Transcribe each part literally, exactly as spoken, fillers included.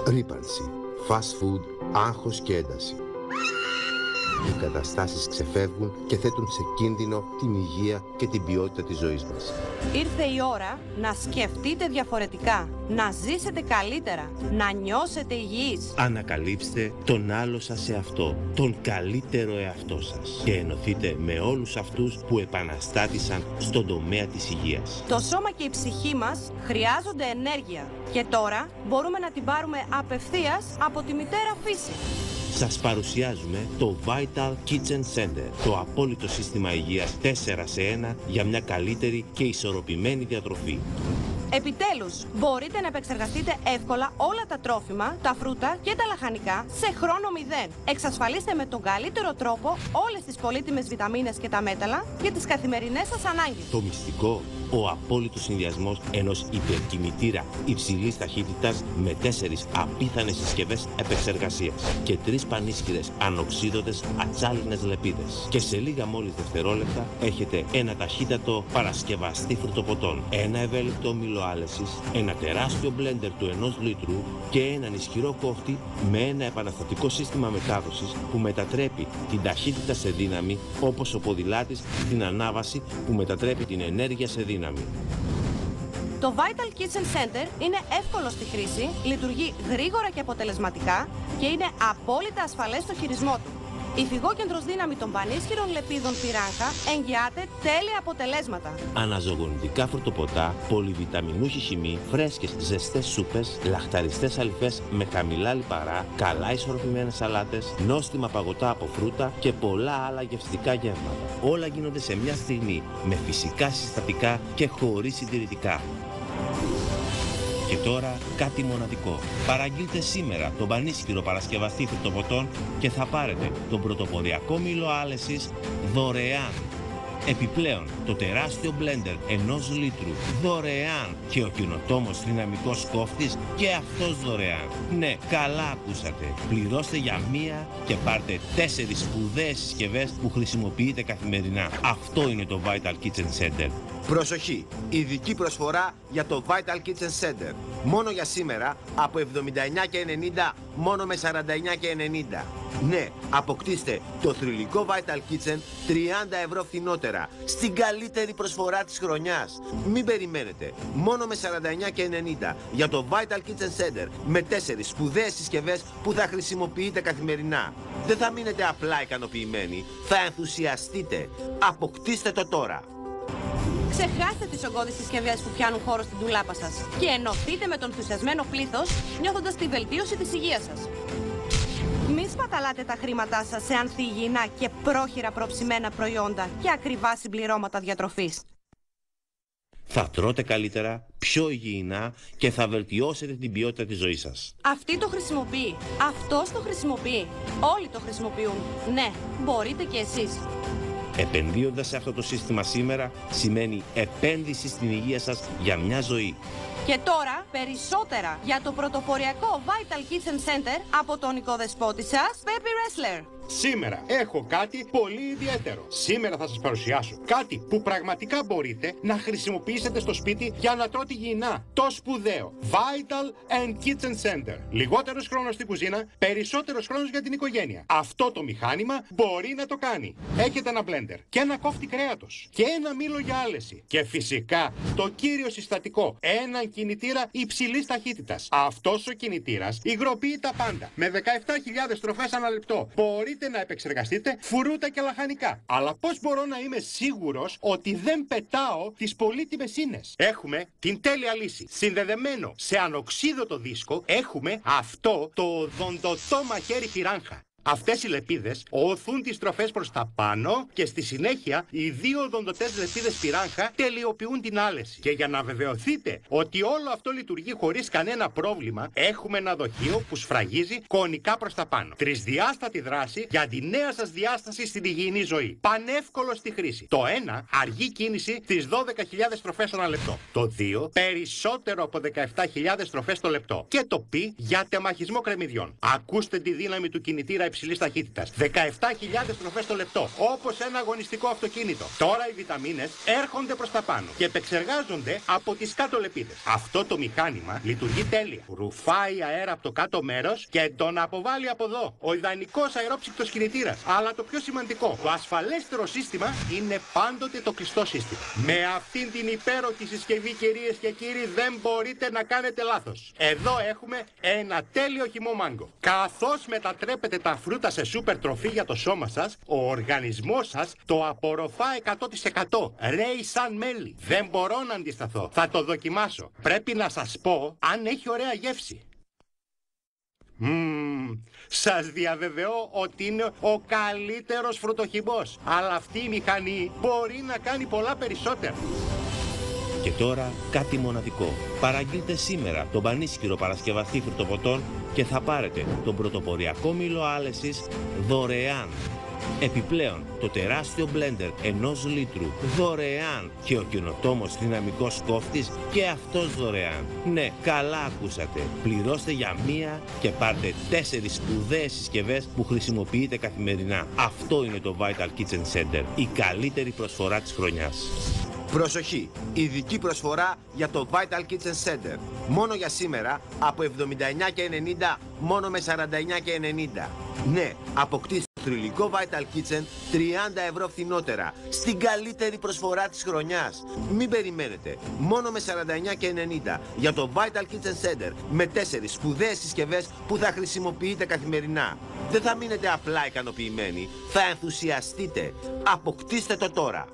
Ρύπανση, fast food, άγχος και ένταση. Οι καταστάσεις ξεφεύγουν και θέτουν σε κίνδυνο την υγεία και την ποιότητα της ζωής μας. Ήρθε η ώρα να σκεφτείτε διαφορετικά, να ζήσετε καλύτερα, να νιώσετε υγιείς. Ανακαλύψτε τον άλλο σας εαυτό, τον καλύτερο εαυτό σας και ενωθείτε με όλους αυτούς που επαναστάτησαν στον τομέα της υγείας. Το σώμα και η ψυχή μας χρειάζονται ενέργεια και τώρα μπορούμε να την πάρουμε απευθείας από τη μητέρα φύση. Σας παρουσιάζουμε το Vital Kitchen Center, το απόλυτο σύστημα υγείας τέσσερα σε ένα για μια καλύτερη και ισορροπημένη διατροφή. Επιτέλους, μπορείτε να επεξεργαστείτε εύκολα όλα τα τρόφιμα, τα φρούτα και τα λαχανικά σε χρόνο μηδέν. Εξασφαλίστε με τον καλύτερο τρόπο όλες τις πολύτιμες βιταμίνες και τα μέταλλα για τις καθημερινές σας ανάγκες. Το μυστικό, ο απόλυτος συνδυασμός ενός υπερκινητήρα υψηλής ταχύτητας με τέσσερις απίθανες συσκευές επεξεργασίας και τρεις πανίσχυρες ανοξίδωτες ατσάλινες λεπίδες. Και σε λίγα μόλις δευτερόλεπτα έχετε ένα ταχύτατο παρασκευαστή φρουτοποτών, ένα ευέλικτο μήλο άλεσης, ένα τεράστιο μπλέντερ του ενός λίτρου και έναν ισχυρό κόφτη με ένα επαναστατικό σύστημα μετάδοσης που μετατρέπει την ταχύτητα σε δύναμη, όπως ο ποδηλάτης την ανάβαση που μετατρέπει την ενέργεια σε δύναμη. Το Vital Kitchen Center είναι εύκολο στη χρήση, λειτουργεί γρήγορα και αποτελεσματικά και είναι απόλυτα ασφαλές στο χειρισμό του. Η φυγόκεντρος δύναμη των πανίσχυρων λεπίδων πυράγχα εγγυάται τέλεια αποτελέσματα. Αναζωογονητικά φρουτοποτά, πολυβιταμινούχη χυμή, φρέσκες ζεστές σούπες, λαχταριστές αλυφές με χαμηλά λιπαρά, καλά ισορροπημένες σαλάτες, νόστιμα παγωτά από φρούτα και πολλά άλλα γευστικά γεύματα. Όλα γίνονται σε μια στιγμή με φυσικά συστατικά και χωρίς συντηρητικά. Και τώρα κάτι μοναδικό. Παραγγείλτε σήμερα τον πανίσχυρο παρασκευαστή φρουτοποτών και θα πάρετε τον πρωτοποριακό μήλο άλεσης δωρεάν. Επιπλέον, το τεράστιο μπλέντερ ενός λίτρου δωρεάν και ο καινοτόμος δυναμικός κόφτης και αυτός δωρεάν. Ναι, καλά ακούσατε. Πληρώστε για μία και πάρτε τέσσερις σπουδαίες συσκευές που χρησιμοποιείτε καθημερινά. Αυτό είναι το Vital Kitchen Center. Προσοχή! Ειδική προσφορά για το Vital Kitchen Center. Μόνο για σήμερα από εβδομήντα εννιά και ενενήντα μόνο με σαράντα εννιά και ενενήντα. Ναι, αποκτήστε το θρυλικό Vital Kitchen τριάντα ευρώ φθηνότερα στην καλύτερη προσφορά της χρονιάς. Μην περιμένετε. Μόνο με σαράντα εννιά και ενενήντα για το Vital Kitchen Center με τέσσερις σπουδαίες συσκευές που θα χρησιμοποιείτε καθημερινά. Δεν θα μείνετε απλά ικανοποιημένοι, θα ενθουσιαστείτε. Αποκτήστε το τώρα. Ξεχάστε τις ογκώδεις συσκευές που πιάνουν χώρο στην ντουλάπα σας και ενωθείτε με τον ενθουσιασμένο πλήθος, νιώθοντας τη βελτίωση της υγείας σας. Μη σπαταλάτε τα χρήματά σας σε ανθυγιεινά και πρόχειρα προψημένα προϊόντα και ακριβά συμπληρώματα διατροφής. Θα τρώτε καλύτερα, πιο υγιεινά και θα βελτιώσετε την ποιότητα της ζωής σας. Αυτή το χρησιμοποιεί, αυτός το χρησιμοποιεί, όλοι το χρησιμοποιούν. Ναι, μπορείτε και εσείς. Επενδύοντας σε αυτό το σύστημα σήμερα σημαίνει επένδυση στην υγεία σας για μια ζωή. Και τώρα περισσότερα για το πρωτοποριακό Vital Kitchen Center από τον οικοδεσπότη σας, Peppy Wrestler. Σήμερα έχω κάτι πολύ ιδιαίτερο. Σήμερα θα σας παρουσιάσω κάτι που πραγματικά μπορείτε να χρησιμοποιήσετε στο σπίτι για να τρώτε υγιεινά. Το σπουδαίο Vital and Kitchen Center. Λιγότερος χρόνος στην κουζίνα, περισσότερος χρόνος για την οικογένεια. Αυτό το μηχάνημα μπορεί να το κάνει. Έχετε ένα blender και ένα κόφτη κρέατος και ένα μήλο για άλεση. Και φυσικά το κύριο συστατικό, έναν κινητήρα υψηλής ταχύτητας. Αυτός ο κινητήρας υγροποιεί τα πάντα. Με δεκαεπτά χιλιάδες στροφές ανά λεπτό. Μπορείτε να επεξεργαστείτε φρούτα και λαχανικά. Αλλά πώς μπορώ να είμαι σίγουρος ότι δεν πετάω τις πολύτιμες ίνες? Έχουμε την τέλεια λύση. Συνδεδεμένο σε ανοξίδωτο δίσκο έχουμε αυτό το οδοντοτό μαχαίρι πυράγχα. Αυτές οι λεπίδες οθούν τις στροφές προς τα πάνω και στη συνέχεια οι δύο οδοντοτές λεπίδες πυράγχα τελειοποιούν την άλεση. Και για να βεβαιωθείτε ότι όλο αυτό λειτουργεί χωρίς κανένα πρόβλημα, έχουμε ένα δοχείο που σφραγίζει κονικά προς τα πάνω. Τρισδιάστατη δράση για τη νέα σας διάσταση στην υγιεινή ζωή. Πανεύκολο στη χρήση. Το ένα, αργή κίνηση στις δώδεκα χιλιάδες στροφές ανά λεπτό. Το δύο, περισσότερο από δεκαεπτά χιλιάδες στροφές το λεπτό. Και το π για τεμαχισμό κρεμμυδιών. Ακούστε τη δύναμη του κινητήρα υψηλής ταχύτητας. δεκαεπτά χιλιάδες στροφές το λεπτό, όπως ένα αγωνιστικό αυτοκίνητο. Τώρα οι βιταμίνες έρχονται προς τα πάνω και επεξεργάζονται από τις κάτω λεπίδες. Αυτό το μηχάνημα λειτουργεί τέλεια. Ρουφάει αέρα από το κάτω μέρος και τον αποβάλλει από εδώ. Ο ιδανικός αερόψυκτος κινητήρας. Αλλά το πιο σημαντικό, το ασφαλέστερο σύστημα είναι πάντοτε το κλειστό σύστημα. Με αυτήν την υπέροχη συσκευή, κυρίες και κύριοι, δεν μπορείτε να κάνετε λάθος. Εδώ έχουμε ένα τέλειο χυμό μάγκο. Καθώς μετατρέπετε τα φρούτα σε σούπερ τροφή για το σώμα σας, ο οργανισμός σας το απορροφά εκατό τοις εκατό. Ρέει σαν μέλι. Δεν μπορώ να αντισταθώ. Θα το δοκιμάσω. Πρέπει να σας πω αν έχει ωραία γεύση. Mm, σας διαβεβαιώ ότι είναι ο καλύτερος φρουτοχυμός. Αλλά αυτή η μηχανή μπορεί να κάνει πολλά περισσότερα. Και τώρα κάτι μοναδικό. Παραγγείλτε σήμερα τον πανίσχυρο παρασκευαστή φρουτοποτών και θα πάρετε τον πρωτοποριακό μήλο άλεσης δωρεάν. Επιπλέον, το τεράστιο μπλέντερ ενός λίτρου δωρεάν και ο καινοτόμος δυναμικός κόφτης και αυτός δωρεάν. Ναι, καλά ακούσατε. Πληρώστε για μία και πάρτε τέσσερις σπουδαίες συσκευές που χρησιμοποιείτε καθημερινά. Αυτό είναι το Vital Kitchen Center, η καλύτερη προσφορά της χρονιάς. Προσοχή! Ειδική προσφορά για το Vital Kitchen Center. Μόνο για σήμερα από εβδομήντα εννιά και ενενήντα μόνο με σαράντα εννιά και ενενήντα. Ναι, αποκτήστε το θρυλικό Vital Kitchen τριάντα ευρώ φθηνότερα. Στην καλύτερη προσφορά της χρονιάς. Μην περιμένετε. Μόνο με σαράντα εννιά και ενενήντα για το Vital Kitchen Center με τέσσερις σπουδαίες συσκευές που θα χρησιμοποιείτε καθημερινά. Δεν θα μείνετε απλά ικανοποιημένοι. Θα ενθουσιαστείτε. Αποκτήστε το τώρα.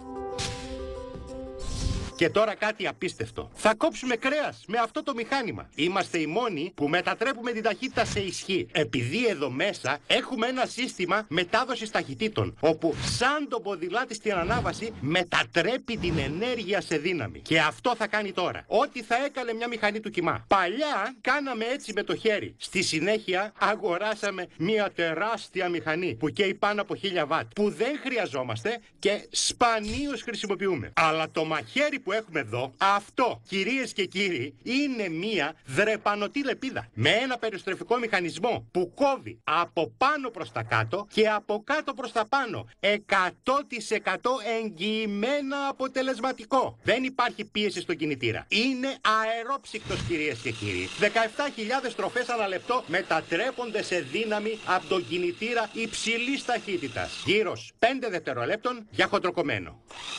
Και τώρα κάτι απίστευτο. Θα κόψουμε κρέας με αυτό το μηχάνημα. Είμαστε οι μόνοι που μετατρέπουμε την ταχύτητα σε ισχύ. Επειδή εδώ μέσα έχουμε ένα σύστημα μετάδοσης ταχυτήτων, όπου σαν το ποδηλάτι στην ανάβαση μετατρέπει την ενέργεια σε δύναμη. Και αυτό θα κάνει τώρα. Ό,τι θα έκανε μια μηχανή του κιμά. Παλιά κάναμε έτσι με το χέρι. Στη συνέχεια αγοράσαμε μια τεράστια μηχανή που καίει πάνω από χίλια βατ, που δεν χρειαζόμαστε και σπανίως χρησιμοποιούμε. Αλλά το μαχαίρι που έχουμε εδώ, αυτό, κυρίες και κύριοι, είναι μία δρεπανωτή λεπίδα με ένα περιστροφικό μηχανισμό που κόβει από πάνω προς τα κάτω και από κάτω προς τα πάνω. εκατό τοις εκατό εγγυημένα αποτελεσματικό. Δεν υπάρχει πίεση στον κινητήρα. Είναι αερόψυκτος, κυρίες και κύριοι. δεκαεπτά χιλιάδες στροφές ανά λεπτό μετατρέπονται σε δύναμη από τον κινητήρα υψηλής ταχύτητας. Γύρω πέντε δευτερολέπτων για χοντροκομμένο.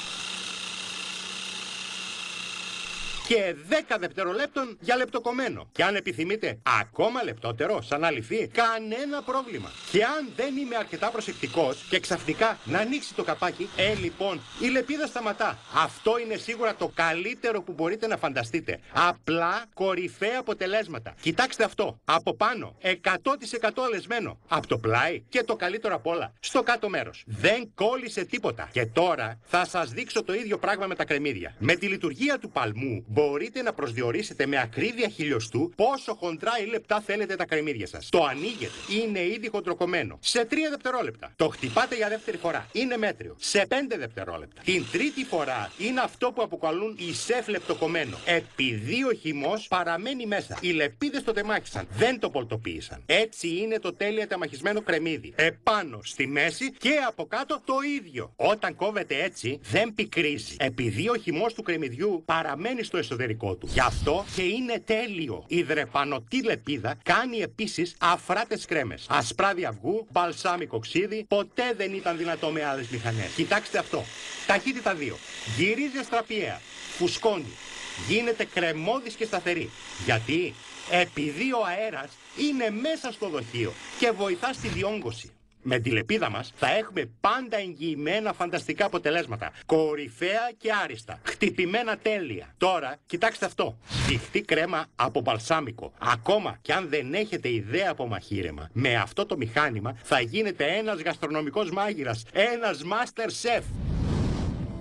Και δέκα δευτερολέπτων για λεπτοκομμένο. Και αν επιθυμείτε ακόμα λεπτότερο, σαν αληφή, κανένα πρόβλημα. Και αν δεν είμαι αρκετά προσεκτικός και ξαφνικά να ανοίξει το καπάκι, ε, λοιπόν, η λεπίδα σταματά. Αυτό είναι σίγουρα το καλύτερο που μπορείτε να φανταστείτε. Απλά κορυφαία αποτελέσματα. Κοιτάξτε αυτό. Από πάνω, εκατό τοις εκατό αλεσμένο. Από το πλάι και το καλύτερο απ' όλα, στο κάτω μέρος. Δεν κόλλησε τίποτα. Και τώρα θα σας δείξω το ίδιο πράγμα με τα κρεμμύδια. Με τη λειτουργία του παλμού, μπορείτε να προσδιορίσετε με ακρίβεια χιλιοστού πόσο χοντρά ή λεπτά θέλετε τα κρεμμύδια σας. Το ανοίγετε, είναι ήδη χοντροκομμένο. Σε τρία δευτερόλεπτα. Το χτυπάτε για δεύτερη φορά, είναι μέτριο. Σε πέντε δευτερόλεπτα. Την τρίτη φορά είναι αυτό που αποκαλούν η σεφ λεπτοκομμένο. Επειδή ο χυμός παραμένει μέσα. Οι λεπίδες το τεμάχισαν, δεν το πολτοποίησαν. Έτσι είναι το τέλεια τεμαχισμένο κρεμμύδι. Επάνω, στη μέση και από κάτω το ίδιο. Όταν κόβεται έτσι, δεν πικρίζει. Επειδή ο χυμός του κρεμμυδιού παραμένει στο εσωτερικό του. Γι' αυτό και είναι τέλειο. Η δρεπανωτή λεπίδα κάνει επίσης αφράτες κρέμες. Ασπράδι αυγού, μπαλσάμικο ξύδι, ποτέ δεν ήταν δυνατό με άλλες μηχανές. Κοιτάξτε αυτό. Ταχύτητα δύο. Γυρίζει αστραπιαία. Φουσκώνει. Γίνεται κρεμώδης και σταθερή. Γιατί? Επειδή ο αέρας είναι μέσα στο δοχείο και βοηθά στη διόγκωση. Με τη λεπίδα μας θα έχουμε πάντα εγγυημένα φανταστικά αποτελέσματα. Κορυφαία και άριστα. Χτυπημένα τέλεια. Τώρα, κοιτάξτε αυτό. Σφιχτή κρέμα από μπαλσάμικο. Ακόμα και αν δεν έχετε ιδέα από μαχείρεμα, με αυτό το μηχάνημα θα γίνετε ένας γαστρονομικός μάγειρας. Ένας master chef.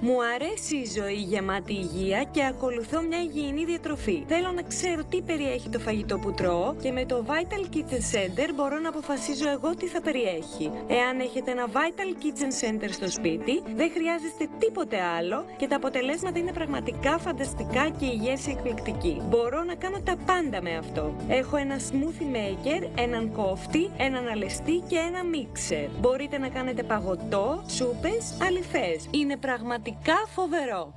Μου αρέσει η ζωή γεμάτη υγεία και ακολουθώ μια υγιεινή διατροφή. Θέλω να ξέρω τι περιέχει το φαγητό που τρώω και με το Vital Kitchen Center μπορώ να αποφασίζω εγώ τι θα περιέχει. Εάν έχετε ένα Vital Kitchen Center στο σπίτι, δεν χρειάζεστε τίποτε άλλο και τα αποτελέσματα είναι πραγματικά φανταστικά και η γεύση εκπληκτική. Μπορώ να κάνω τα πάντα με αυτό. Έχω ένα smoothie maker, έναν κόφτη, έναν αλεστή και ένα mixer. Μπορείτε να κάνετε παγωτό, σούπες, αληφές. Είναι πραγματικά φοβερό.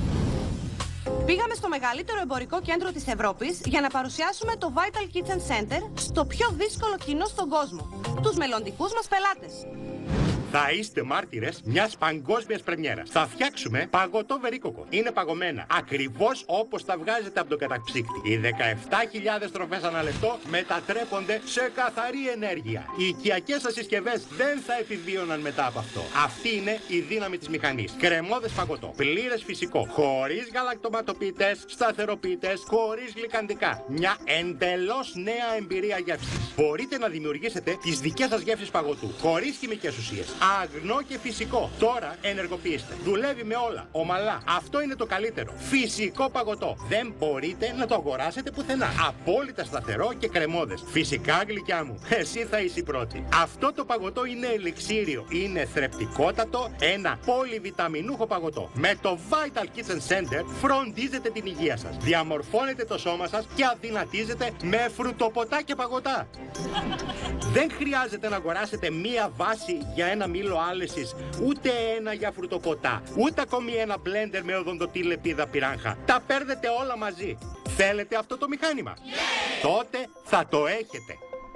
Πήγαμε στο μεγαλύτερο εμπορικό κέντρο της Ευρώπης για να παρουσιάσουμε το Vital Kitchen Center στο πιο δύσκολο κοινό στον κόσμο, τους μελλοντικούς μας πελάτες. Θα είστε μάρτυρες μιας παγκόσμιας πρεμιέρας. Θα φτιάξουμε παγωτό βερίκοκο. Είναι παγωμένα ακριβώς όπως τα βγάζετε από τον καταψύκτη. Οι δεκαεπτά χιλιάδες τροφές ανά λεπτό μετατρέπονται σε καθαρή ενέργεια. Οι οικιακές σας συσκευές δεν θα επιβίωναν μετά από αυτό. Αυτή είναι η δύναμη της μηχανής. Κρεμώδες παγωτό. Πλήρες φυσικό. Χωρίς γαλακτοματοποιητές, σταθεροποιητές, χωρίς γλυκαντικά. Μια εντελώς νέα εμπειρία γεύσης. Μπορείτε να δημιουργήσετε τις δικές σας γεύσεις παγωτού. Χωρίς χημικές ουσίες. Αγνό και φυσικό. Τώρα ενεργοποιήστε. Δουλεύει με όλα. Ομαλά. Αυτό είναι το καλύτερο. Φυσικό παγωτό. Δεν μπορείτε να το αγοράσετε πουθενά. Απόλυτα σταθερό και κρεμώδες. Φυσικά, γλυκιά μου. Εσύ θα είσαι η πρώτη. Αυτό το παγωτό είναι ελιξίριο. Είναι θρεπτικότατο. Ένα πολυβιταμινούχο παγωτό. Με το Vital Kitchen Center φροντίζετε την υγεία σας. Διαμορφώνετε το σώμα σας και αδυνατίζετε με φρουτοποτά και παγωτά. Δεν χρειάζεται να αγοράσετε μία βάση για ένα μήλο άλεσης, ούτε ένα για φρουτοποτά, ούτε ακόμη ένα μπλέντερ με οδοντοτή λεπίδα πυράγχα. Τα παίρνετε όλα μαζί. Θέλετε αυτό το μηχάνημα? Yeah! Τότε θα το έχετε.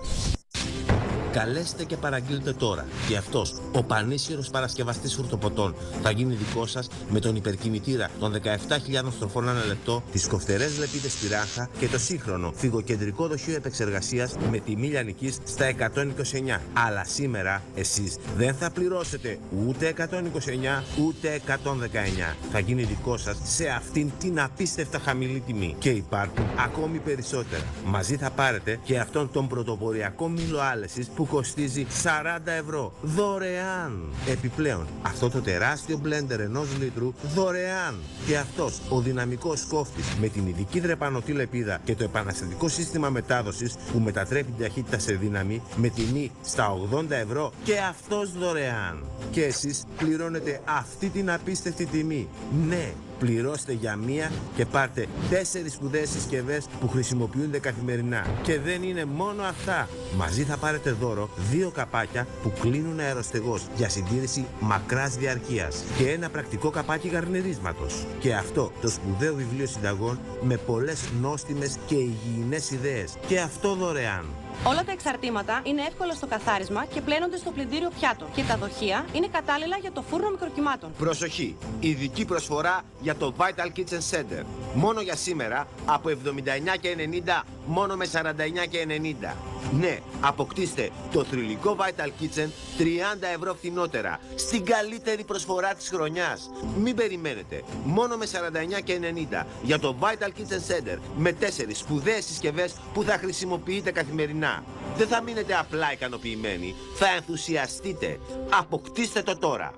Καλέστε και παραγγείλτε τώρα. Και αυτός, ο πανίσχυρος παρασκευαστής φρουτοποτών, θα γίνει δικό σας με τον υπερκινητήρα των δεκαεπτά χιλιάδων στροφών ανά λεπτό, τις κοφτερές λεπίδες πυράχα και το σύγχρονο φυγοκεντρικό δοχείο επεξεργασίας με τιμή λιανικής στα εκατόν είκοσι εννιά. Αλλά σήμερα εσείς δεν θα πληρώσετε ούτε εκατόν είκοσι εννιά ούτε εκατόν δεκαεννιά. Θα γίνει δικό σας σε αυτήν την απίστευτα χαμηλή τιμή. Και υπάρχουν ακόμη περισσότερα. Μαζί θα πάρετε και αυτόν τον πρωτοποριακό μήλο άλεσης που κοστίζει σαράντα ευρώ δωρεάν. Επιπλέον, αυτό το τεράστιο μπλέντερ ενός λίτρου δωρεάν. Και αυτός ο δυναμικός κόφτης με την ειδική δρεπανωτή λεπίδα και το επαναστατικό σύστημα μετάδοσης που μετατρέπει την ταχύτητα σε δύναμη με τιμή στα ογδόντα ευρώ και αυτός δωρεάν. Και εσείς πληρώνετε αυτή την απίστευτη τιμή. Ναι, πληρώστε για μία και πάρτε τέσσερις σπουδαίες συσκευές που χρησιμοποιούνται καθημερινά. Και δεν είναι μόνο αυτά. Μαζί θα πάρετε δώρο δύο καπάκια που κλείνουν αεροστεγώς για συντήρηση μακράς διαρκείας και ένα πρακτικό καπάκι γαρνερίσματος. Και αυτό το σπουδαίο βιβλίο συνταγών με πολλές νόστιμες και υγιεινές ιδέες. Και αυτό δωρεάν. Όλα τα εξαρτήματα είναι εύκολα στο καθάρισμα και πλένονται στο πλυντήριο πιάτο. Και τα δοχεία είναι κατάλληλα για το φούρνο μικροκυμάτων. Προσοχή! Ειδική προσφορά για το Vital Kitchen Center. Μόνο για σήμερα από εβδομήντα εννιά και ενενήντα μόνο με σαράντα εννιά και ενενήντα. Ναι, αποκτήστε το θρυλικό Vital Kitchen τριάντα ευρώ φθηνότερα. Στην καλύτερη προσφορά της χρονιάς. Μην περιμένετε. Μόνο με σαράντα εννιά και ενενήντα για το Vital Kitchen Center με τέσσερις σπουδαίες συσκευές που θα χρησιμοποιείτε καθημερινά. Δεν θα μείνετε απλά ικανοποιημένοι. Θα ενθουσιαστείτε. Αποκτήστε το τώρα.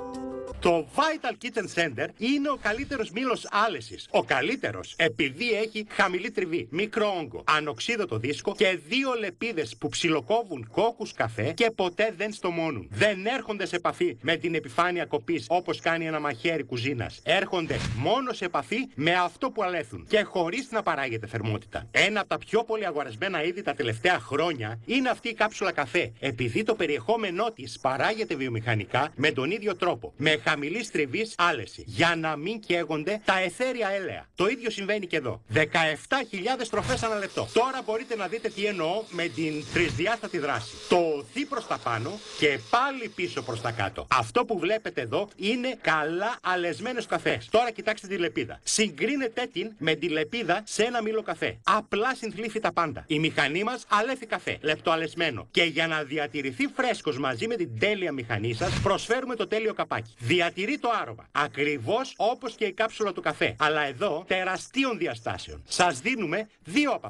Το Vital Kitchen Center είναι ο καλύτερος μήλος άλεσης. Ο καλύτερος επειδή έχει χαμηλή τριβή, μικρό όγκο, ανοξίδωτο δίσκο και δύο λεπίδες που ψιλοκόβουν κόκκους καφέ και ποτέ δεν στομώνουν. Δεν έρχονται σε επαφή με την επιφάνεια κοπής όπως κάνει ένα μαχαίρι κουζίνας. Έρχονται μόνο σε επαφή με αυτό που αλέθουν και χωρίς να παράγεται θερμότητα. Ένα από τα πιο πολύ αγορασμένα είδη τα τελευταία χρόνια είναι αυτή η κάψουλα καφέ, επειδή το περιεχόμενό της παράγεται βιομηχανικά με τον ίδιο τρόπο. Με χαμηλής τριβής άλεση, για να μην καίγονται τα αιθέρια έλαια. Το ίδιο συμβαίνει και εδώ. δεκαεπτά χιλιάδες τροφές ανά λεπτό. Τώρα μπορείτε να δείτε τι εννοώ με την τρισδιάστατη δράση. Το οθεί προς τα πάνω και πάλι πίσω προς τα κάτω. Αυτό που βλέπετε εδώ είναι καλά αλεσμένες καφές. Τώρα κοιτάξτε τη λεπίδα. Συγκρίνετε την με τη λεπίδα σε ένα μήλο καφέ. Απλά συνθλίφει τα πάντα. Η μηχανή μας αλέθη καφέ, λεπτοαλεσμένο. Και για να διατηρηθεί φρέσκος μαζί με την τέλεια μηχανή σας, προσφέρουμε το τέλειο καπάκι. Διατηρεί το άρωμα. Ακριβώς όπως και η κάψουλα του καφέ. Αλλά εδώ τεραστίων διαστάσεων. Σας δίνουμε δύο από αυτά.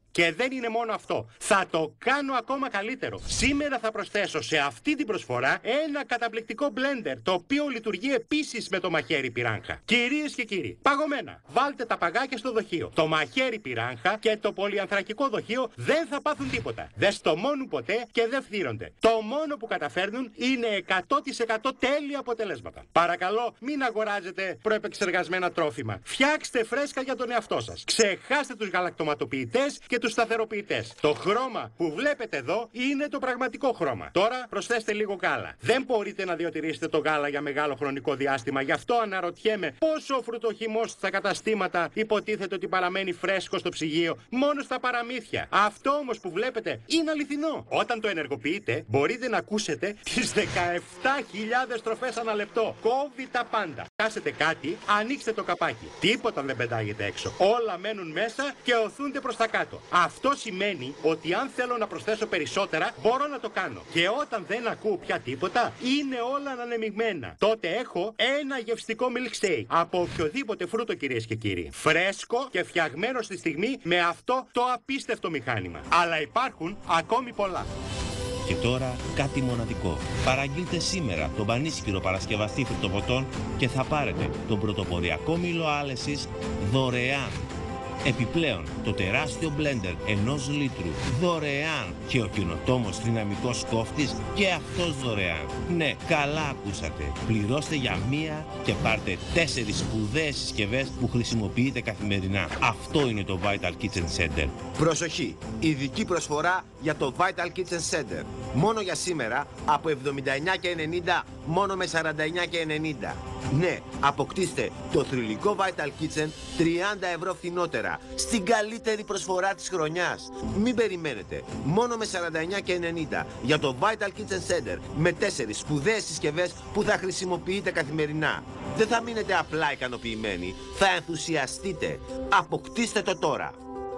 Και δεν είναι μόνο αυτό. Θα το κάνω ακόμα καλύτερο. Σήμερα θα προσθέσω σε αυτή την προσφορά ένα καταπληκτικό blender, το οποίο λειτουργεί επίσης με το μαχαίρι πυράγχα. Κυρίες και κύριοι, παγωμένα, βάλτε τα παγάκια στο δοχείο. Το μαχαίρι πυράγχα και το πολυανθρακικό δοχείο δεν θα πάθουν τίποτα. Δεν στομώνουν ποτέ και δεν φθύρονται. Το μόνο που καταφέρνουν είναι εκατό τοις εκατό τέλεια αποτελέσματα. Παρακαλώ, μην αγοράζετε προεπεξεργασμένα τρόφιμα. Φτιάξτε φρέσκα για τον εαυτό σας. Ξεχάστε τους γαλακτοματοποιητές και τους σταθεροποιητές. Το χρώμα που βλέπετε εδώ είναι το πραγματικό χρώμα. Τώρα προσθέστε λίγο γάλα. Δεν μπορείτε να διατηρήσετε το γάλα για μεγάλο χρονικό διάστημα. Γι' αυτό αναρωτιέμαι πόσο ο φρουτοχυμός στα καταστήματα υποτίθεται ότι παραμένει φρέσκο στο ψυγείο μόνο στα παραμύθια. Αυτό όμως που βλέπετε είναι αληθινό. Όταν το ενεργοποιείτε, μπορείτε να ακούσετε τις δεκαεπτά χιλιάδες στροφές ανά λεπτό. Κόβει τα πάντα. Κάσετε κάτι, ανοίξτε το καπάκι. Τίποτα δεν πετάγεται έξω. Όλα μένουν μέσα και οθούνται προς τα κάτω. Αυτό σημαίνει ότι αν θέλω να προσθέσω περισσότερα, μπορώ να το κάνω. Και όταν δεν ακούω πια τίποτα, είναι όλα ανανεμιγμένα. Τότε έχω ένα γευστικό milkshake από οποιοδήποτε φρούτο, κυρίες και κύριοι. Φρέσκο και φτιαγμένο στη στιγμή με αυτό το απίστευτο μηχάνημα. Αλλά υπάρχουν ακόμη πολλά. Και τώρα κάτι μοναδικό. Παραγγείλτε σήμερα τον πανίσχυρο παρασκευαστή φρουτοποτών και θα πάρετε τον πρωτοποριακό μήλο άλεσης δωρεάν. Επιπλέον, το τεράστιο μπλέντερ ενός λίτρου δωρεάν και ο καινοτόμος δυναμικός κόφτης και αυτός δωρεάν. Ναι, καλά ακούσατε. Πληρώστε για μία και πάρτε τέσσερις σπουδαίες συσκευές που χρησιμοποιείτε καθημερινά. Αυτό είναι το Vital Kitchen Center. Προσοχή! Ειδική προσφορά για το Vital Kitchen Center. Μόνο για σήμερα από εβδομήντα εννιά και ενενήντα μόνο με σαράντα εννιά και ενενήντα. Ναι, αποκτήστε το θρυλικό Vital Kitchen τριάντα ευρώ φθηνότερα στην καλύτερη προσφορά της χρονιάς. Μην περιμένετε, μόνο με σαράντα εννιά και ενενήντα για το Vital Kitchen Center με τέσσερις σπουδαίες συσκευές που θα χρησιμοποιείτε καθημερινά. Δεν θα μείνετε απλά ικανοποιημένοι, θα ενθουσιαστείτε. Αποκτήστε το τώρα.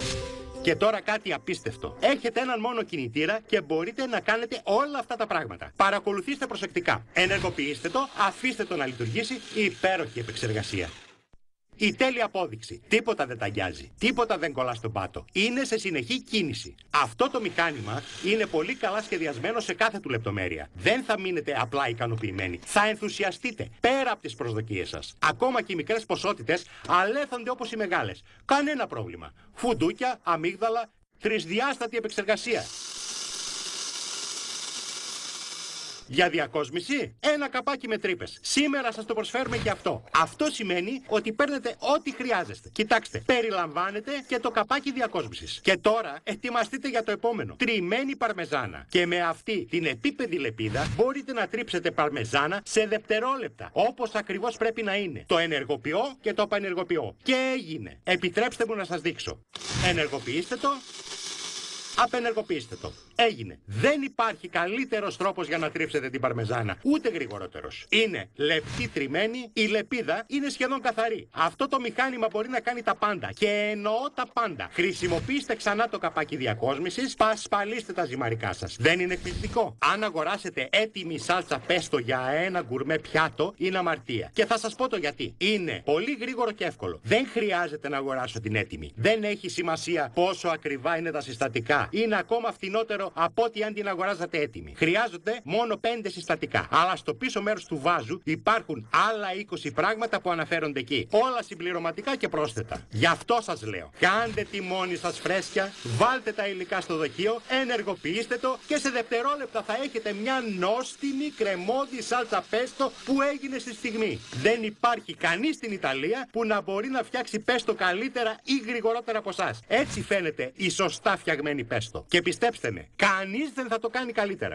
Και τώρα κάτι απίστευτο. Έχετε έναν μόνο κινητήρα και μπορείτε να κάνετε όλα αυτά τα πράγματα. Παρακολουθήστε προσεκτικά. Ενεργοποιήστε το, αφήστε το να λειτουργήσει. Υπέροχη επεξεργασία. Η τέλεια απόδειξη. Τίποτα δεν ταγιάζει. Τίποτα δεν κολλά στον πάτο. Είναι σε συνεχή κίνηση. Αυτό το μηχάνημα είναι πολύ καλά σχεδιασμένο σε κάθε του λεπτομέρεια. Δεν θα μείνετε απλά ικανοποιημένοι. Θα ενθουσιαστείτε πέρα από τις προσδοκίες σας. Ακόμα και οι μικρές ποσότητες αλέθονται όπως οι μεγάλες. Κανένα πρόβλημα. Φουντούκια, αμύγδαλα, τρισδιάστατη επεξεργασία. Για διακόσμηση, ένα καπάκι με τρύπες. Σήμερα σας το προσφέρουμε και αυτό. Αυτό σημαίνει ότι παίρνετε ό,τι χρειάζεστε. Κοιτάξτε, περιλαμβάνεται και το καπάκι διακόσμησης. Και τώρα ετοιμαστείτε για το επόμενο. Τριμμένη παρμεζάνα. Και με αυτή την επίπεδη λεπίδα μπορείτε να τρίψετε παρμεζάνα σε δευτερόλεπτα. Όπως ακριβώς πρέπει να είναι. Το ενεργοποιώ και το απενεργοποιώ. Και έγινε. Επιτρέψτε μου να σας δείξω. Ενεργοποιήστε το. Απενεργοποιήστε το. Έγινε. Δεν υπάρχει καλύτερος τρόπος για να τρίψετε την παρμεζάνα. Ούτε γρηγορότερος. Είναι λεπτή τριμμένη, η λεπίδα είναι σχεδόν καθαρή. Αυτό το μηχάνημα μπορεί να κάνει τα πάντα. Και εννοώ τα πάντα. Χρησιμοποιήστε ξανά το καπάκι διακόσμησης, πασπαλίστε τα ζυμαρικά σας. Δεν είναι εκπληκτικό? Αν αγοράσετε έτοιμη σάλτσα πέστο για ένα γκουρμέ πιάτο, είναι αμαρτία. Και θα σας πω το γιατί. Είναι πολύ γρήγορο και εύκολο. Δεν χρειάζεται να αγοράσω την έτοιμη. Δεν έχει σημασία πόσο ακριβά είναι τα συστατικά. Είναι ακόμα φτηνότερο από ό,τι αν την αγοράζατε έτοιμη. Χρειάζονται μόνο πέντε συστατικά. Αλλά στο πίσω μέρος του βάζου υπάρχουν άλλα είκοσι πράγματα που αναφέρονται εκεί. Όλα συμπληρωματικά και πρόσθετα. Γι' αυτό σας λέω. Κάντε τη μόνη σας φρέσκια, βάλτε τα υλικά στο δοχείο, ενεργοποιήστε το και σε δευτερόλεπτα θα έχετε μια νόστιμη κρεμώδη σάλτσα πέστο που έγινε στη στιγμή. Δεν υπάρχει κανείς στην Ιταλία που να μπορεί να φτιάξει πέστο καλύτερα ή γρηγορότερα από εσάς. Έτσι φαίνεται η σωστά φτιαγμένη πέστο. Και πιστέψτε με, κανείς δεν θα το κάνει καλύτερα.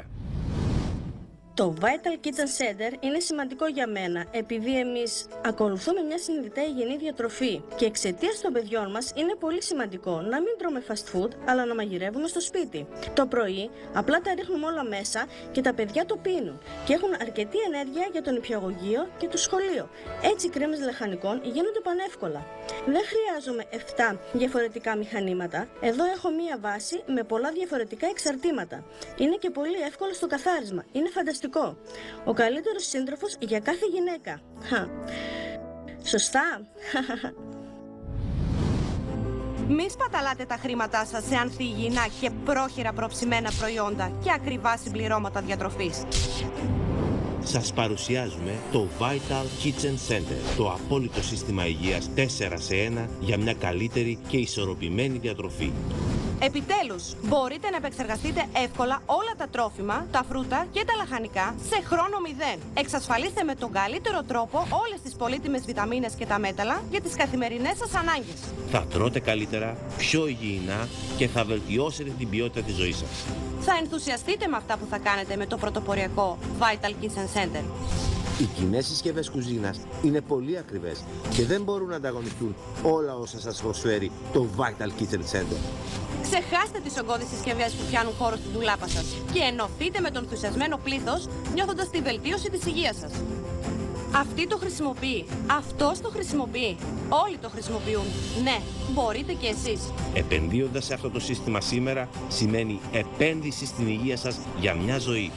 Το Vital Kitchen Center είναι σημαντικό για μένα, επειδή εμείς ακολουθούμε μια συνειδητά υγιεινή διατροφή και εξαιτίας των παιδιών μας είναι πολύ σημαντικό να μην τρώμε fast food, αλλά να μαγειρεύουμε στο σπίτι. Το πρωί απλά τα ρίχνουμε όλα μέσα και τα παιδιά το πίνουν και έχουν αρκετή ενέργεια για τον νηπιαγωγείο και το σχολείο. Έτσι οι κρέμες λαχανικών γίνονται πανεύκολα. Δεν χρειάζομαι επτά διαφορετικά μηχανήματα. Εδώ έχω μία βάση με πολλά διαφορετικά εξαρτήματα. Είναι και πολύ εύκολο στο καθάρισμα. Είναι φανταστικό. Ο καλύτερος σύντροφος για κάθε γυναίκα. Χα. Σωστά. Μη σπαταλάτε τα χρήματά σας σε ανθυγιεινά και πρόχειρα προψημένα προϊόντα και ακριβά συμπληρώματα διατροφής. Σας παρουσιάζουμε το Vital Kitchen Center, το απόλυτο σύστημα υγείας τέσσερα σε ένα για μια καλύτερη και ισορροπημένη διατροφή. Επιτέλους, μπορείτε να επεξεργαστείτε εύκολα όλα τα τρόφιμα, τα φρούτα και τα λαχανικά σε χρόνο μηδέν. Εξασφαλίστε με τον καλύτερο τρόπο όλες τις πολύτιμες βιταμίνες και τα μέταλλα για τις καθημερινές σας ανάγκες. Θα τρώτε καλύτερα, πιο υγιεινά και θα βελτιώσετε την ποιότητα της ζωής σας. Θα ενθουσιαστείτε με αυτά που θα κάνετε με το πρωτοποριακό Vital Kitchen Center. Οι κοινές συσκευές κουζίνας είναι πολύ ακριβές και δεν μπορούν να ανταγωνιστούν όλα όσα σας προσφέρει το Vital Kitchen Center. Ξεχάστε τις ογκώδεις συσκευές που πιάνουν χώρο στην ντουλάπα σας και ενωθείτε με τον ενθουσιασμένο πλήθος, νιώθοντας τη βελτίωση της υγείας σας. Αυτή το χρησιμοποιεί, αυτός το χρησιμοποιεί, όλοι το χρησιμοποιούν. Ναι, μπορείτε και εσείς. Επενδύοντας σε αυτό το σύστημα σήμερα σημαίνει επένδυση στην υγεία σας για μια ζωή.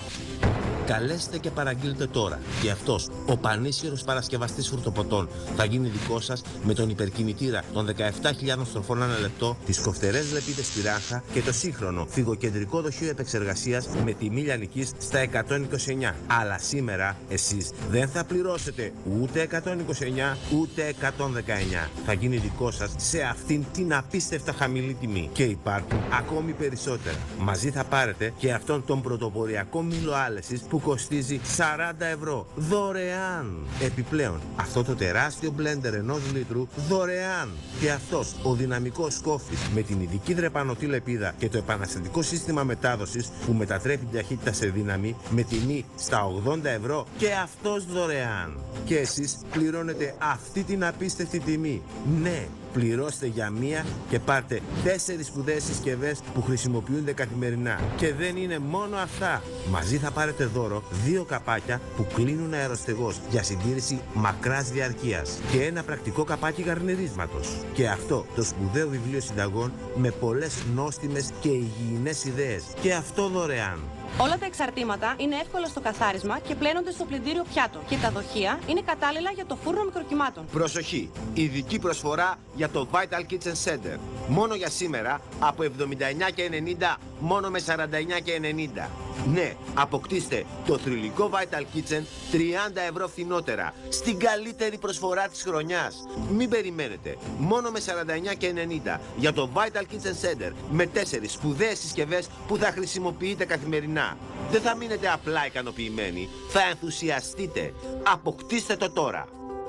Καλέστε και παραγγείλτε τώρα. Και αυτός ο πανίσχυρος παρασκευαστής φρουτοποτών θα γίνει δικό σας με τον υπερκινητήρα των δεκαεπτά χιλιάδων στροφών ανά λεπτό, τις κοφτερές λεπίδες πυράχα και το σύγχρονο φυγοκεντρικό δοχείο επεξεργασίας με τιμή λιανικής στα εκατόν είκοσι εννιά. Αλλά σήμερα εσείς δεν θα πληρώσετε ούτε εκατόν είκοσι εννιά ούτε εκατόν δεκαεννιά. Θα γίνει δικό σας σε αυτήν την απίστευτα χαμηλή τιμή. Και υπάρχουν ακόμη περισσότερα. Μαζί θα πάρετε και αυτόν τον πρωτοποριακό μήλο άλεσης που κοστίζει σαράντα ευρώ δωρεάν. Επιπλέον, αυτό το τεράστιο μπλέντερ ενός λίτρου δωρεάν. Και αυτός ο δυναμικός σκόφης με την ειδική δρεπανωτή λεπίδα και το επαναστατικό σύστημα μετάδοσης που μετατρέπει την ταχύτητα σε δύναμη με τιμή στα ογδόντα ευρώ και αυτός δωρεάν. Και εσείς πληρώνετε αυτή την απίστευτη τιμή. Ναι, πληρώστε για μία και πάρτε τέσσερις σπουδαίες συσκευές που χρησιμοποιούνται καθημερινά. Και δεν είναι μόνο αυτά. Μαζί θα πάρετε δώρο δύο καπάκια που κλείνουν αεροστεγώς για συντήρηση μακράς διαρκείας και ένα πρακτικό καπάκι γαρνερίσματος. Και αυτό το σπουδαίο βιβλίο συνταγών με πολλές νόστιμες και υγιεινές ιδέες. Και αυτό δωρεάν. Όλα τα εξαρτήματα είναι εύκολα στο καθάρισμα και πλένονται στο πλυντήριο πιάτο. Και τα δοχεία είναι κατάλληλα για το φούρνο μικροκυμάτων. Προσοχή! Ειδική προσφορά για το Vital Kitchen Center. Μόνο για σήμερα από εβδομήντα εννιά και ενενήντα μόνο με σαράντα εννιά και ενενήντα. Ναι, αποκτήστε το θρυλικό Vital Kitchen τριάντα ευρώ φθηνότερα. Στην καλύτερη προσφορά της χρονιάς. Μην περιμένετε. Μόνο με σαράντα εννιά και ενενήντα για το Vital Kitchen Center με τέσσερις σπουδαίες συσκευές που θα χρησιμοποιείτε καθημερινά. Δεν θα μείνετε απλά ικανοποιημένοι. Θα ενθουσιαστείτε. Αποκτήστε το τώρα.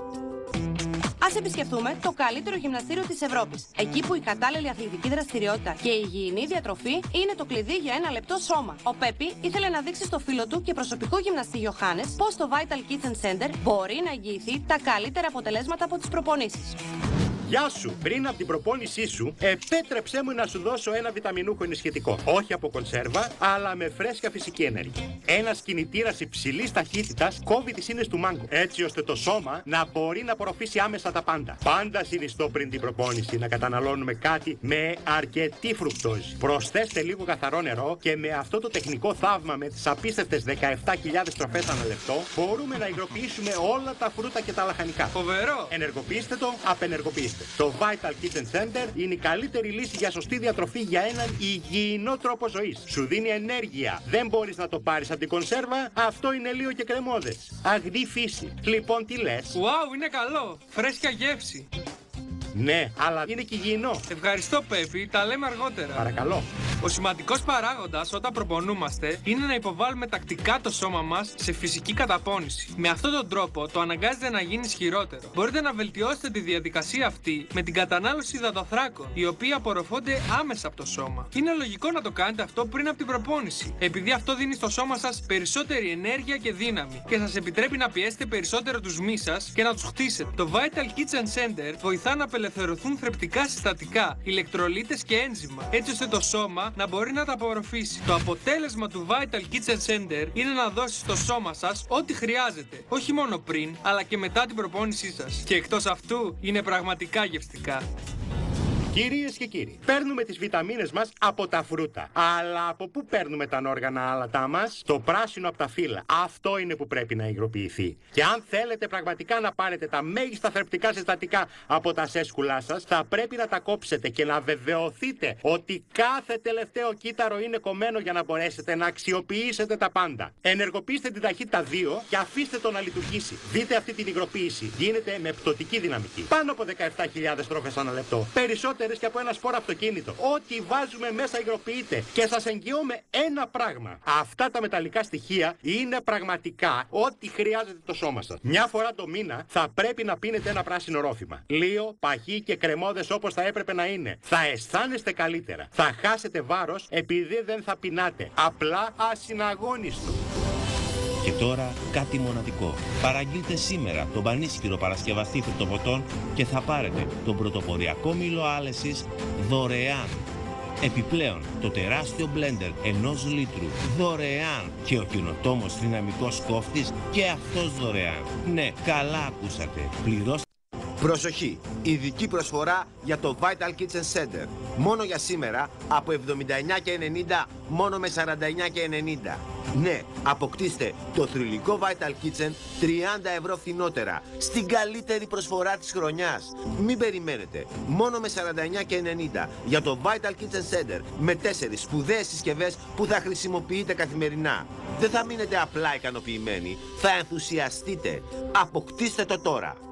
Ας επισκεφθούμε το καλύτερο γυμναστήριο της Ευρώπης. Εκεί που η κατάλληλη αθλητική δραστηριότητα και η υγιεινή διατροφή είναι το κλειδί για ένα λεπτό σώμα. Ο Πέπι ήθελε να δείξει στο φίλο του και προσωπικό γυμναστή Γιωχάνες πώς το Vital Kitchen Center μπορεί να εγγυηθεί τα καλύτερα αποτελέσματα από τις προπονήσεις. Γεια σου! Πριν από την προπόνησή σου, επέτρεψέ μου να σου δώσω ένα βιταμινούχο ενισχυτικό. Όχι από κονσέρβα, αλλά με φρέσκια φυσική ενέργεια. Ένας κινητήρας υψηλής ταχύτητας κόβει τις ίνες του μάγκο, έτσι ώστε το σώμα να μπορεί να απορροφήσει άμεσα τα πάντα. Πάντα συνιστώ πριν την προπόνηση να καταναλώνουμε κάτι με αρκετή φρουκτόζη. Προσθέστε λίγο καθαρό νερό και με αυτό το τεχνικό θαύμα με τις απίστευτες δεκαεπτά χιλιάδες στροφές ανά λεπτό μπορούμε να υγροποιήσουμε όλα τα φρούτα και τα λαχανικά. Φοβερό! Ενεργοποιήστε το, απενεργοποιήστε. Το Vital Kitchen Center είναι η καλύτερη λύση για σωστή διατροφή για έναν υγιεινό τρόπο ζωής. Σου δίνει ενέργεια. Δεν μπορείς να το πάρεις από την κονσέρβα, αυτό είναι λίγο και κρεμόδες. Αγνή φύση. Λοιπόν, τι λες? Wow, είναι καλό! Φρέσκια γεύση. Ναι, αλλά είναι και υγιεινό. Ευχαριστώ, Πέπι. Τα λέμε αργότερα. Παρακαλώ. Ο σημαντικός παράγοντας όταν προπονούμαστε είναι να υποβάλουμε τακτικά το σώμα μας σε φυσική καταπώνηση. Με αυτόν τον τρόπο το αναγκάζεται να γίνει ισχυρότερο. Μπορείτε να βελτιώσετε τη διαδικασία αυτή με την κατανάλωση υδατοθράκων, οι οποίοι απορροφώνται άμεσα από το σώμα. Είναι λογικό να το κάνετε αυτό πριν από την προπόνηση, επειδή αυτό δίνει στο σώμα σας περισσότερη ενέργεια και δύναμη και σας επιτρέπει να πιέσετε περισσότερο τους μυς σας και να τους χτίσετε. Το Vital Kitchen Center βοηθά να απελευθερωθούν θρεπτικά συστατικά, ηλεκτρολίτες και ένζημα, έτσι ώστε το σώμα να μπορεί να τα απορροφήσει. Το αποτέλεσμα του Vital Kitchen Center είναι να δώσει στο σώμα σας ό,τι χρειάζεται, όχι μόνο πριν, αλλά και μετά την προπόνησή σας. Και εκτός αυτού, είναι πραγματικά γευστικά. Κυρίες και κύριοι, παίρνουμε τις βιταμίνες μας από τα φρούτα. Αλλά από πού παίρνουμε τα όργανα άλατά μας? Το πράσινο από τα φύλλα. Αυτό είναι που πρέπει να υγροποιηθεί. Και αν θέλετε πραγματικά να πάρετε τα μέγιστα θρεπτικά συστατικά από τα σέσκουλά σας, θα πρέπει να τα κόψετε και να βεβαιωθείτε ότι κάθε τελευταίο κύτταρο είναι κομμένο για να μπορέσετε να αξιοποιήσετε τα πάντα. Ενεργοποιήστε την ταχύτητα δύο και αφήστε το να λειτουργήσει. Δείτε αυτή την υγροποίηση. Γίνεται με πτωτική δυναμική. Πάνω από δεκαεπτά χιλιάδες στροφές ανά λεπτό. Περισσότερες και από ένα σπόρο αυτοκίνητο. Ό,τι βάζουμε μέσα υγροποιείται. Και σας εγγυώμαι ένα πράγμα. Αυτά τα μεταλλικά στοιχεία είναι πραγματικά ό,τι χρειάζεται το σώμα σας. Μια φορά το μήνα θα πρέπει να πίνετε ένα πράσινο ρόφημα. Λίο, παχύ και κρεμόδες όπως θα έπρεπε να είναι. Θα αισθάνεστε καλύτερα. Θα χάσετε βάρος επειδή δεν θα πεινάτε. Απλά ασυναγώνιστο. Και τώρα κάτι μοναδικό. Παραγγείλτε σήμερα τον πανίσχυρο παρασκευαστή φρυτοποτών και θα πάρετε τον πρωτοποριακό μήλο άλεσης δωρεάν. Επιπλέον, το τεράστιο μπλέντερ ενός λίτρου δωρεάν και ο καινοτόμος δυναμικός κόφτης και αυτός δωρεάν. Ναι, καλά ακούσατε. Πληρώστε. Προσοχή! Ειδική προσφορά για το Vital Kitchen Center. Μόνο για σήμερα από εβδομήντα εννιά και ενενήντα μόνο με σαράντα εννιά και ενενήντα. Ναι, αποκτήστε το θρυλικό Vital Kitchen τριάντα ευρώ φθηνότερα στην καλύτερη προσφορά της χρονιάς. Μην περιμένετε. Μόνο με σαράντα εννιά και ενενήντα για το Vital Kitchen Center με τέσσερις σπουδαίες συσκευές που θα χρησιμοποιείτε καθημερινά. Δεν θα μείνετε απλά ικανοποιημένοι, θα ενθουσιαστείτε. Αποκτήστε το τώρα.